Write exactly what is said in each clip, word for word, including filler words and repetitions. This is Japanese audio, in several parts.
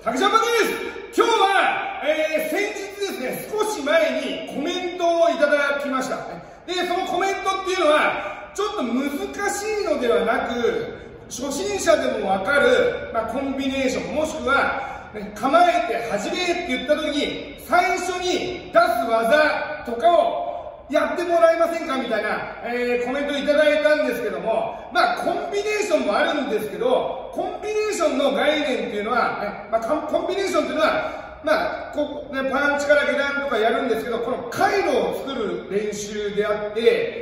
竹ジャパンです。今日は、えー、先日ですね、少し前にコメントをいただきました。で、そのコメントっていうのは、ちょっと難しいのではなく、初心者でもわかる、まあ、コンビネーション、もしくは、ね、構えて始めって言った時に、最初に出す技とかをやってもらえませんかみたいな、えー、コメントをいただいたんですけども、まあ、コンビネーションもあるんですけど、コンビネーションの概念っていうのは、ね、まあ、コンビネーションっていうのは、まあ、こうね、パンチから下段とかやるんですけど、この回路を作る練習であって、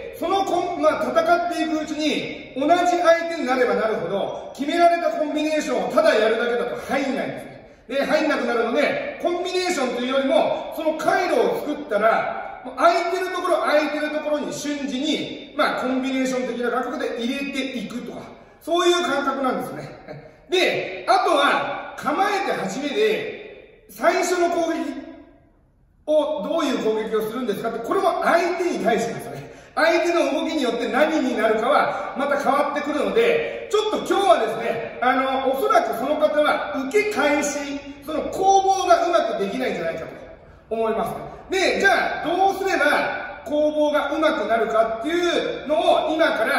そのコン、まあ、戦っていくうちに、同じ相手になればなるほど、決められたコンビネーションをただやるだけだと入んないんですね。で、入んなくなるので、コンビネーションというよりも、その回路を作ったら、空いてるところ、空いてるところに瞬時に、まあ、コンビネーション的な感覚で入れていくとか、そういう感覚なんですね。で、あとは、構えて初めで、最初の攻撃をどういう攻撃をするんですかって、これも相手に対してですよね。相手の動きによって何になるかはまた変わってくるので、ちょっと今日はですね、あの、おそらくその方は受け返し、その攻防がうまくできないんじゃないかと思います。で、じゃあどうすれば攻防がうまくなるかっていうのを今から、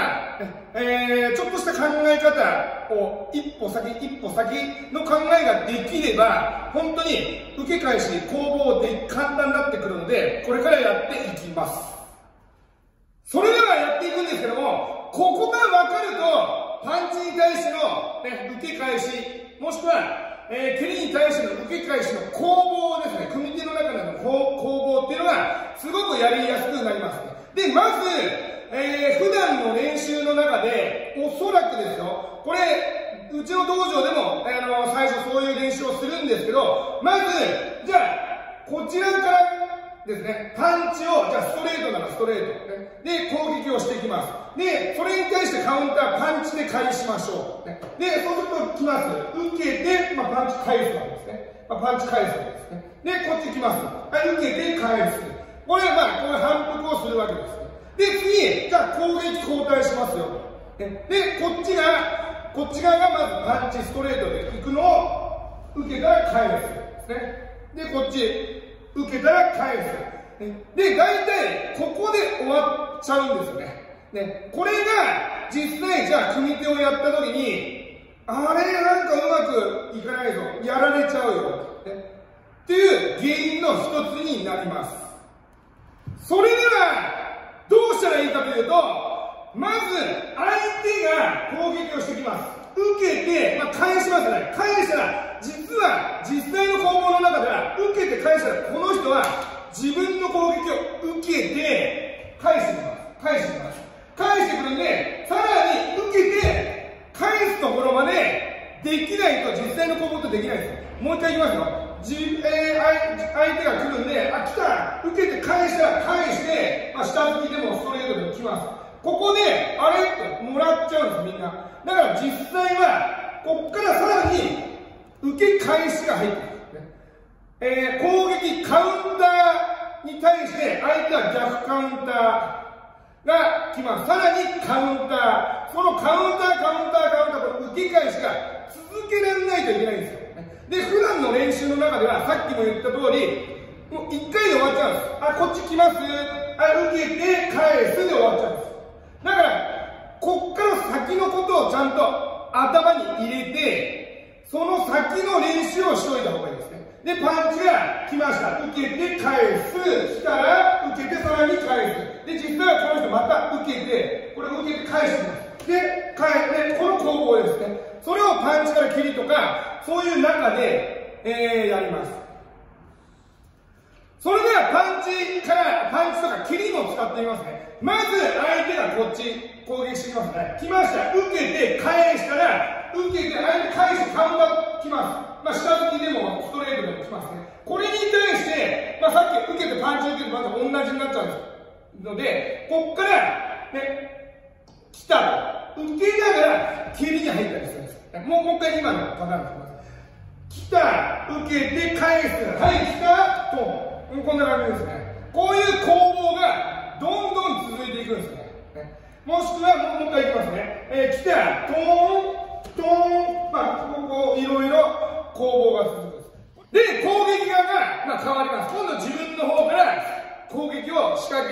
えー、ちょっとした考え方を一歩先一歩先の考えができれば、本当に受け返し攻防で簡単になってくるので、これからやっていきます。それではやっていくんですけども、ここが分かると、パンチに対しての、ね、受け返し、もしくは、えー、蹴りに対しての受け返しの攻防ですね、組手の中での攻防っていうのが、すごくやりやすくなります。で、まず、えー、普段の練習の中で、おそらくですよ、これ、うちの道場でも、あの、最初そういう練習をするんですけど、まず、じゃあ、こちらから、ですね、パンチを、じゃあストレートならストレート、ね、で、攻撃をしていきます。で、それに対してカウンター、パンチで返しましょう。ね、で、そうすると来ます。受けて、まあ、パンチ返すわけですね。まあ、パンチ返すわけですね。で、こっち来ます。はい、受けて返す。これはまあ、こういう反復をするわけです。で、次、じゃあ攻撃交代しますよ。ね、で、こっちが、こっち側がまずパンチストレートで行くのを、受けたら返す。ですね。で、こっち、受けたら返す。で、大体、ここで終わっちゃうんですよね。ね、これが、実際、じゃあ、組手をやった時に、あれ、なんかうまくいかないぞ。やられちゃうよ。ね、っていう原因の一つになります。それでは、どうしたらいいかというと、まず、相手が攻撃をしてきます。受けて、まあ、返しますね。返したら、実は、実際の攻防の中では、受けて返したら、この人は、自分の攻撃を受けて、返してきます。返してきます。返してくるんで、さらに受けて、返すところまで、できないと実際の攻防ってできないですよ。もう一回いきますよ。じえー、相手が来るんで、あ、来た、受けて返したら返して、まあ、下向きでもストレートでも来ます。ここで、あれってもらっちゃうんです、みんな。だから実際は、こっからさらに、受け返しが入ってくる。えー、攻撃、カウンターに対して、相手は逆カウンターが来ます。さらにカウンター。そのカウンター、カウンター、カウンター、この受け返しが続けられないといけないんですよ。で、普段の練習の中では、さっきも言った通り、もう一回で終わっちゃうんです。あ、こっち来ます。あ、受けて、返すで終わっちゃうんです。だから、こっから先のことをちゃんと頭に入れて、その先の練習をしといた方がいいですね。で、パンチが来ました。受けて返す。来たら、受けてさらに返す。で、実際はこの人また受けて、これを受けて返してます。で、返って、この攻防ですね。それをパンチから切りとか、そういう中で、えー、やります。それではパンチから、パンチとか切りも使ってみますね。まず、相手がこっち攻撃してきますね。来ました。受けて返したら、受けて相手返してカウンター来ます。まあ、下向きでもストレートでも来ますね。これに対して、まあ、さっき受けてパンチ受けてパンチ同じになっちゃうので、こっから、ね、来たと。受けながら蹴りに入ったりするんです。もう、もう一回今のパターンにします。来た、受けて返す。はい、来た、と。こんな感じですね。こういう攻防がどんどん続いていくんですね。もしくはもう一回いきますね。えー、来た、トーン、トーン、まあ、ここいろいろ攻防が続くんです。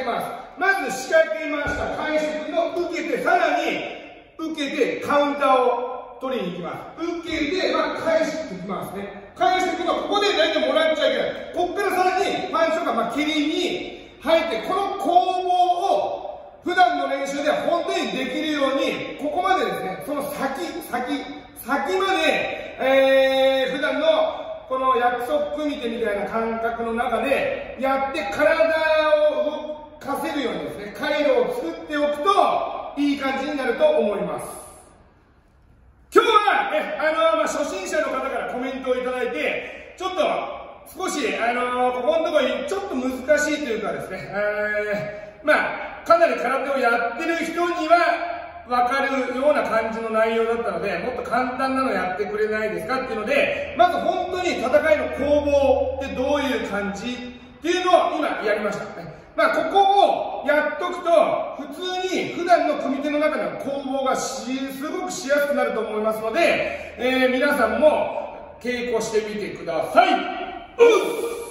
ます。まず仕掛けました。返してくるのを受けて、さらに受けてカウンターを取りに行きます。受けて、まあ、返してきますね。返してくるのはここで大体もらっちゃいけない。ここからさらにパンチとか、まあ、蹴りに入って、この攻防を普段の練習では本当にできるように、ここまでですね、その先、先、先まで、えー、普段のこの約束組手みたいな感覚の中でやって体を動かせるようにですね、回路を作っておくといい感じになると思います。今日はね、あのー、まあ、初心者の方からコメントをいただいて、ちょっと少し、あのー、ここのところにちょっと難しいというかですね、えー、まあ、かなり空手をやってる人には分かるような感じの内容だったので、もっと簡単なのやってくれないですかっていうので、まず本当に戦いの攻防ってどういう感じっていうのを今やりました。まあ、ここをやっとくと、普通に普段の組手の中での攻防がしすごくしやすくなると思いますので、えー、皆さんも稽古してみてください。うっ